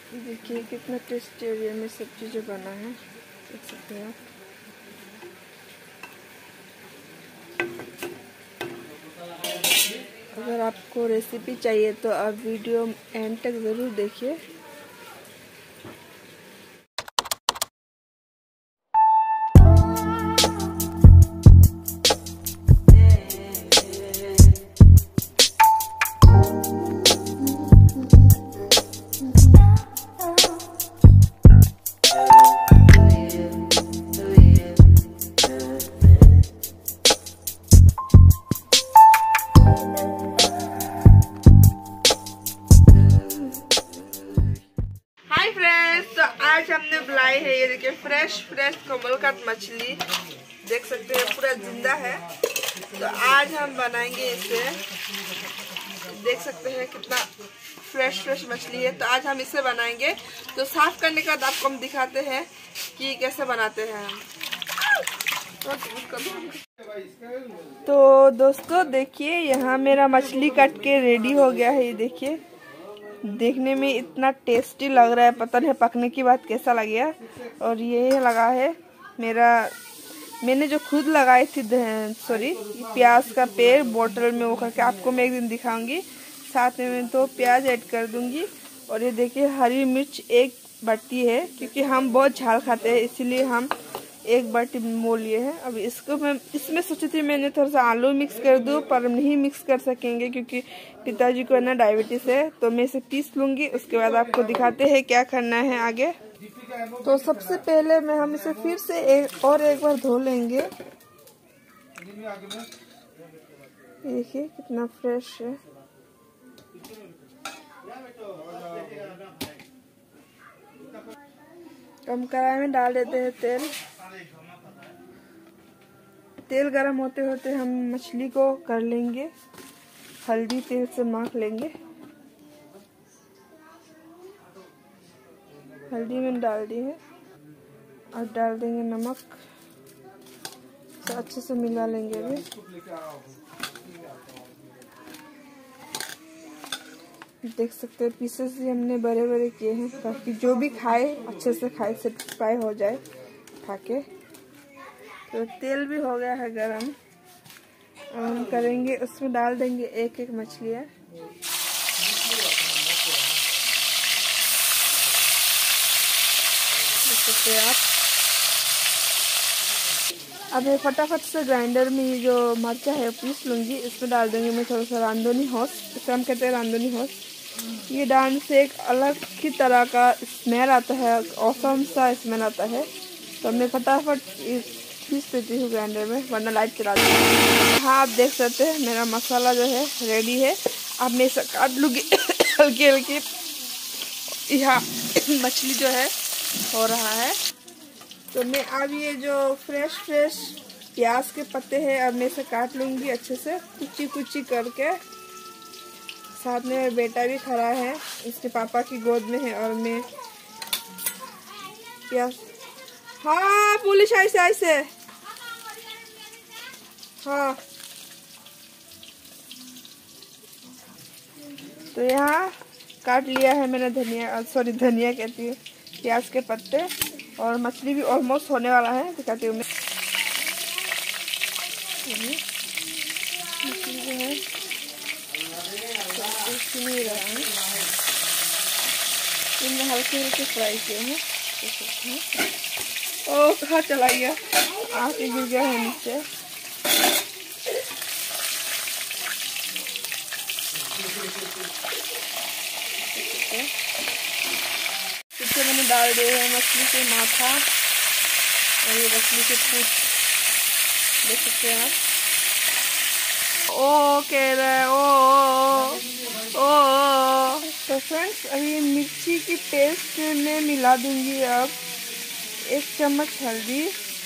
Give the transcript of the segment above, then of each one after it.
देखिए कितना tasty area में सब चीज़ें बना है, देख सकते हैं आप। अगर आपको रेसिपी चाहिए तो आप वीडियो एंड तक ज़रूर देखिए। हाय फ्रेंड्स, तो आज हमने बुलाई है, ये देखिए फ्रेश कमलकाट मछली, देख सकते हैं पूरा जिंदा है। तो आज हम बनाएंगे इसे, देख सकते हैं कितना फ्रेश मछली है। तो आज हम इसे बनाएंगे। तो साफ करने के बाद आपको हम दिखाते हैं कि कैसे बनाते हैं हम। तो दोस्तों देखिए, यहाँ मेरा मछली कट के रेडी हो गया है। ये देखिए, देखने में इतना टेस्टी लग रहा है, पता नहीं पकने की बात कैसा लगेगा। और ये लगा है मैंने जो खुद लगाई थी प्याज का पेड़ बोतल में, वो करके आपको मैं एक दिन दिखाऊंगी। साथ में मैं तो प्याज ऐड कर दूंगी। और ये देखिए हरी मिर्च एक बाटी है, क्योंकि हम बहुत झाल खाते हैं इसीलिए हम एक बाटी मोल लिए हैं। अब इसको मैं इसमें सोची थी मैंने थोड़ा सा आलू मिक्स कर दूं, पर नहीं मिक्स कर सकेंगे क्योंकि पिताजी को है ना डायबिटीज है। तो मैं इसे पीस लूंगी, उसके बाद आपको दिखाते हैं क्या करना है आगे। तो सबसे पहले हम इसे फिर से एक बार धो लेंगे। देखिए कितना फ्रेश है। हम कढ़ाई में डाल देते हैं तेल गरम होते होते हम मछली को कर लेंगे, हल्दी तेल से माख लेंगे। हल्दी में डाल दी है और डाल देंगे नमक, तो अच्छे से मिला लेंगे। अभी देख सकते हैं पीसेस भी हमने बड़े किए हैं, ताकि जो भी खाए अच्छे से खाए, सेटिस्फाई हो जाए खा के। तो तेल भी हो गया है गरम, अब हम करेंगे, उसमें डाल देंगे एक मछलियाँ। देख सकते हैं आप। अब मैं फटाफट से ग्राइंडर में ये जो मर्चा है पीस लूंगी। इसमें डाल देंगे मैं थोड़ा सा रांधुनी होस, इसे हम कहते हैं रांधुनी होस। ये डालने से एक अलग ही तरह का स्मेल आता है, औसम सा स्मेल आता है। तो मैं फटाफट पीस देती हूँ ग्राइंडर में, वरना लाइट चला दूँगी। हाँ, आप देख सकते हैं मेरा मसाला जो है रेडी है। अब मैं इसे काट लूँगी हल्की। यहाँ मछली जो है हो रहा है। तो मैं अब ये जो फ्रेश प्याज के पत्ते हैं, अब मैं इसे काट लूँगी अच्छे से कुची करके। साथ में मेरा बेटा भी खड़ा है, इसके पापा की गोद में है। और मैं प्याज, हाँ पुलिस ऐसे हाँ। तो यहाँ काट लिया है मैंने धनिया कहती हूँ, प्याज के पत्ते। और मछली भी ऑलमोस्ट होने वाला है, दिखाती हूँ मैं। मछली जो है नहीं रहा है, इनमें हल्के फ्राई किए हैं। ओ कहाँ चला गया, आके गिर गया है नीचे। इससे मैंने डाल दिए हैं मछली के माथा और ये मछली के पूंछ, देख सकते हैं आप। ओ कह रहा है ओ। तो फ्रेंड्स, अभी मिर्ची की पेस्ट में मिला दूंगी अब 1 चम्मच हल्दी,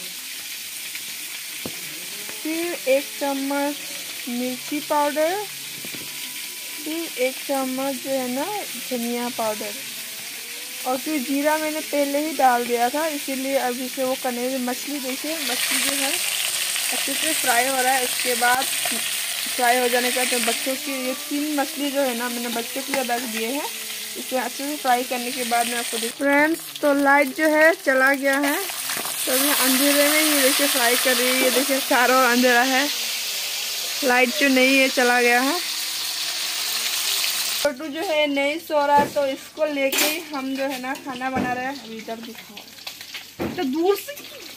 फिर 1 चम्मच मिर्ची पाउडर, फिर 1 चम्मच जो है ना धनिया पाउडर। और फिर जीरा मैंने पहले ही डाल दिया था, इसीलिए अभी से वो करने में। मछली देखिए, मछली जो है अच्छे से फ्राई हो रहा है। इसके बाद फ्राई हो जाने का तो बच्चों की ये 3 मछली जो है ना मैंने बच्चों के लिए रख दिए हैं। इसे अच्छे से फ्राई करने के बाद मैं आपको फ्रेंड्स, तो लाइट जो है चला गया है, तो मैं अंधेरे में ये देखिए फ्राई कर रही हूँ। ये देखिए चारों ओर अंधेरा है, लाइट जो नहीं है चला गया है। छोटू जो है नहीं सो रहा, तो इसको लेके हम जो है ना खाना बना रहे हैं। अभी इधर दिखाओ तो दूर से।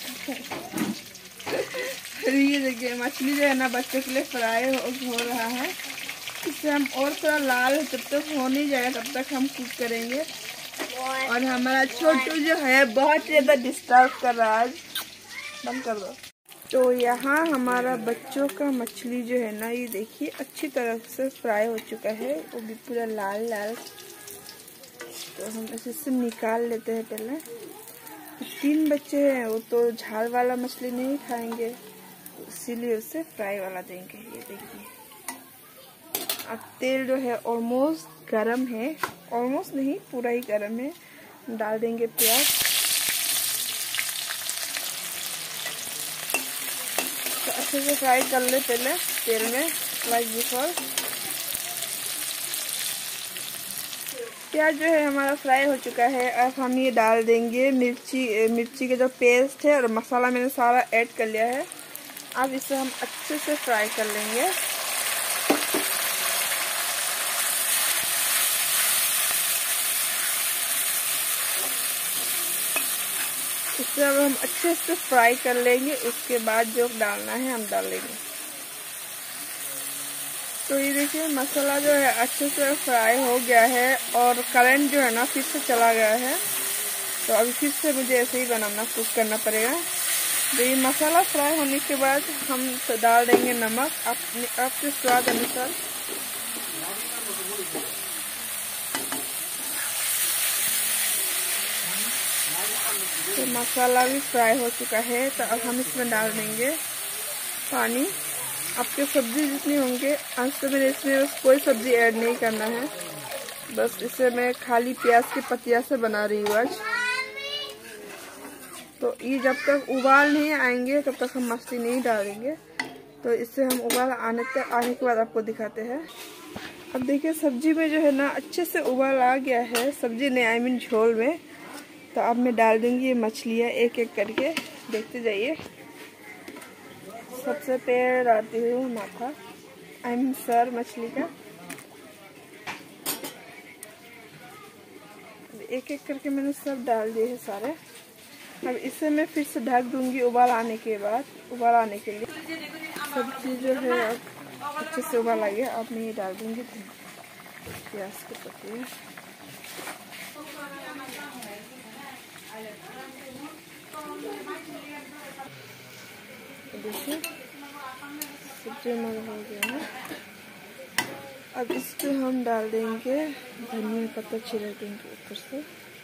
ये देखिए मछली जो है ना बच्चों के लिए फ्राई हो रहा है। इसे हम और थोड़ा लाल जब तक हो नहीं जाएगा तब तक हम कुक करेंगे। और हमारा छोटू जो है बहुत ज़्यादा डिस्टर्ब कर रहा है। बंद कर दो। तो यहाँ हमारा बच्चों का मछली जो है ना, ये देखिए अच्छी तरह से फ्राई हो चुका है, वो भी पूरा लाल लाल। तो हम इसे निकाल लेते हैं पहले। 3 बच्चे हैं, वो तो झाल वाला मछली नहीं खाएंगे, इसीलिए उसे फ्राई वाला देंगे। ये देखिए अब तेल जो है ऑलमोस्ट गरम है, ऑलमोस्ट नहीं पूरा ही गरम है। डाल देंगे प्याज। तो अच्छे से फ्राई कर ले पहले तेल में, लाइक बिफोर। प्याज जो है हमारा फ्राई हो चुका है। अब हम ये डाल देंगे मिर्ची के जो पेस्ट है, और मसाला मैंने सारा ऐड कर लिया है। अब इसे हम अच्छे से फ्राई कर लेंगे। इसे अब हम अच्छे से फ्राई कर लेंगे, उसके बाद जो डालना है हम डाल लेंगे। तो ये देखिए मसाला जो है अच्छे से फ्राई हो गया है, और करंट जो है ना फिर से चला गया है। तो अभी फिर से मुझे ऐसे ही बनाना कुक करना पड़ेगा। तो ये मसाला फ्राई होने के बाद हम डाल देंगे नमक आपके स्वाद अनुसार। तो मसाला भी फ्राई हो चुका है, तो अब हम इसमें डाल देंगे पानी। आपके सब्जी जितनी होंगे, आज तो मैंने इसमें बस कोई सब्जी ऐड नहीं करना है, बस इसे मैं खाली प्याज की पत्तियां से बना रही हूँ आज। तो ये जब तक उबाल नहीं आएंगे तब तक हम मछली नहीं डालेंगे। तो इससे हम उबाल आने के बाद आपको दिखाते हैं। अब देखिए सब्जी में जो है ना अच्छे से उबाल आ गया है, सब्जी नहीं आई मीन झोल में। तो अब मैं डाल दूंगी ये मछलियाँ एक एक करके, देखते जाइए। सबसे पहले डालती हूँ माथा, आई मीन सर मछली का। एक एक करके मैंने सब डाल दिए हैं सारे। अब इसे मैं फिर से ढक दूंगी उबाल आने के लिए। सब्जी जो है अब अच्छे से उबाल आ गया। अब मैं ये डाल दूंगी प्याज के पत्ते। देखिए सब्जी हमारा हो गया है। अब इस पे हम डाल देंगे धनिया पत्ता, छिड़क देंगे ऊपर से।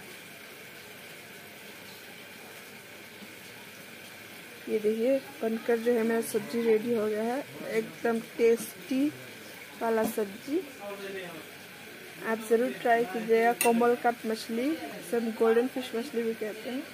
ये देखिए बनकर जो है मेरा सब्जी रेडी हो गया है, एकदम टेस्टी वाला सब्जी। आप ज़रूर ट्राई कीजिएगा। कोमल काट मछली, सब गोल्डन फिश मछली भी कहते हैं।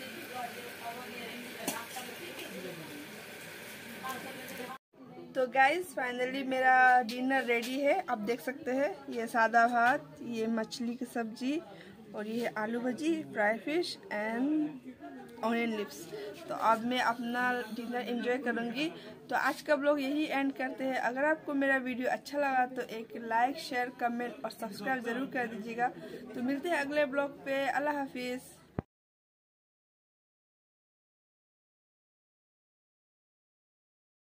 तो गाइस फाइनली मेरा डिनर रेडी है। आप देख सकते हैं ये सादा भात, ये मछली की सब्जी, और ये है आलू भजी, fry fish and onion lips. तो अब मैं अपना डिनर एंजॉय करूंगी। तो आज का ब्लॉग यही एंड करते हैं। अगर आपको मेरा वीडियो अच्छा लगा तो एक लाइक, शेयर, कमेंट और सब्सक्राइब जरूर कर दीजिएगा। तो मिलते हैं अगले ब्लॉग पे। अल्लाह हाफिज़।